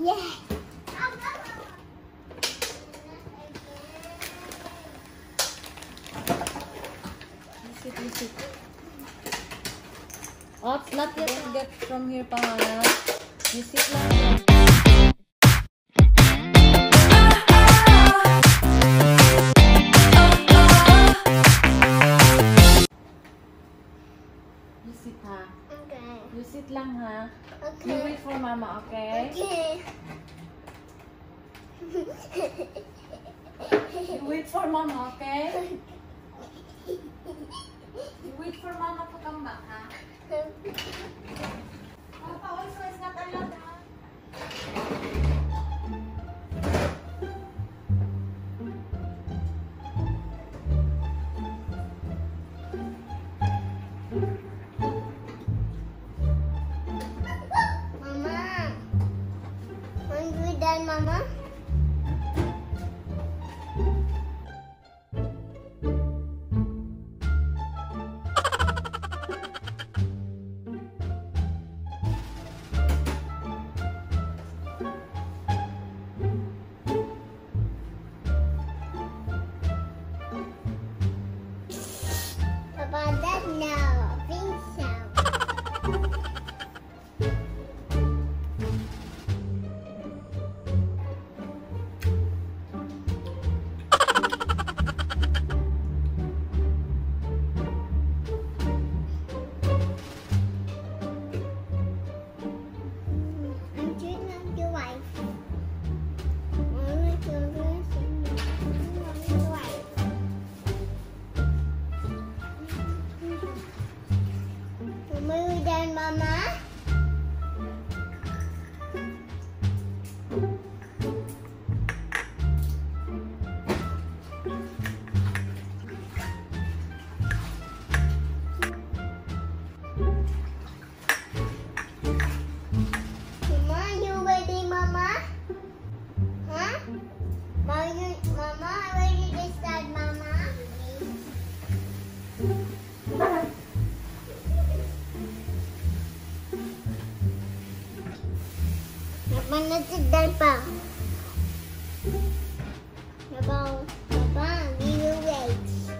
Yeah. Use it. Oh, it's not yet. Don't get from here pa nga. Use it lang. Use it ha. Okay. Use it lang ha. Okay. You wait for mama, okay? Okay. You wait for mama, okay? You wait for mama to come back, ha? Papa also is not allowed, ha? Mama. When we done, Mama? Papa, that no. I think so. I'm doing like your wife. I'm like your wife. Mama, we done, Mama? Mama, you ready, Mama? Huh? Mama, ready to start, Mama? Napanatid pa. Papa, we will wait.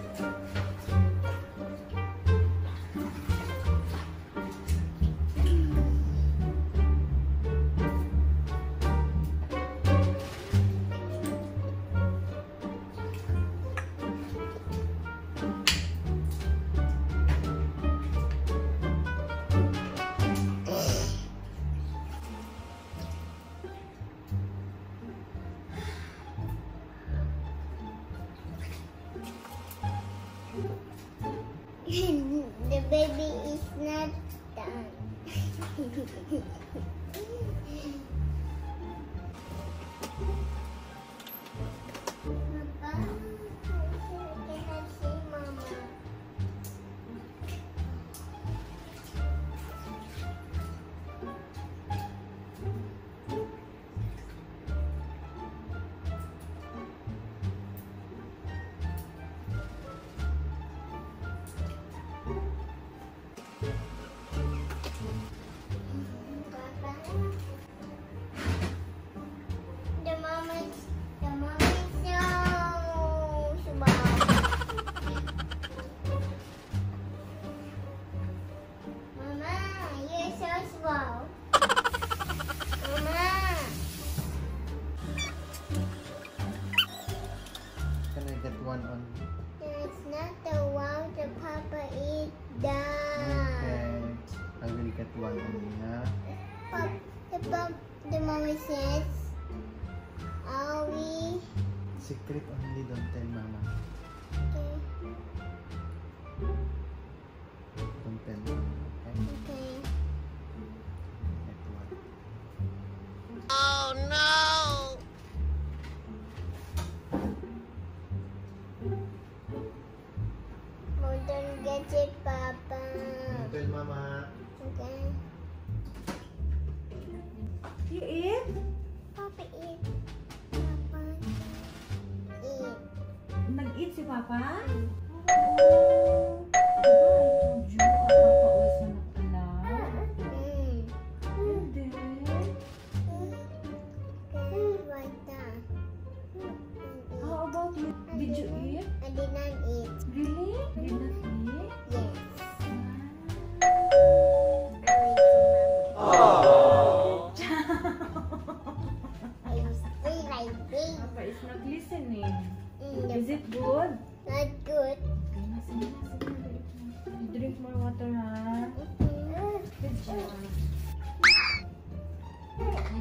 The baby is not done. Papa, can I see Mama? The mom is so small. Mama, you're so small. Mama. Can I get one on? That's not the one the Papa eat done. Okay. I will get one only, ha? The mommy says, are we Secret only, don't tell mama. okay? Don't tell mama, okay? Okay. Get one. Oh no! Oh, don't get it, Papa. Don't tell mama. Okay. You eat? Papa eat. Papa eat. Nag-eat si Papa? Oh. Diba, I told you, Papa always not allowed. Mm. Hindi.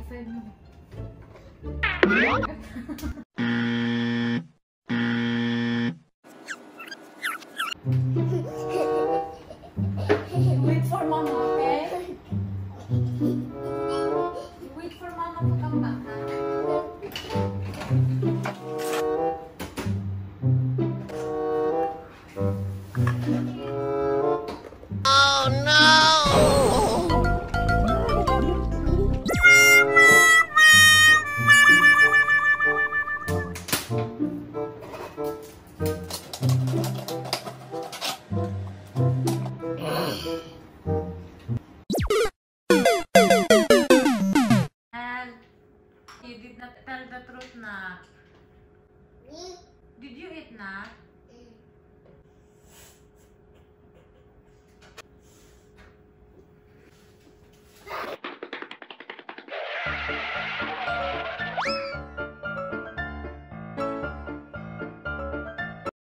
Side mo. Wait for mama, okay? Wait for mama to come back, ha? And you did not tell the truth na. Did you eat na?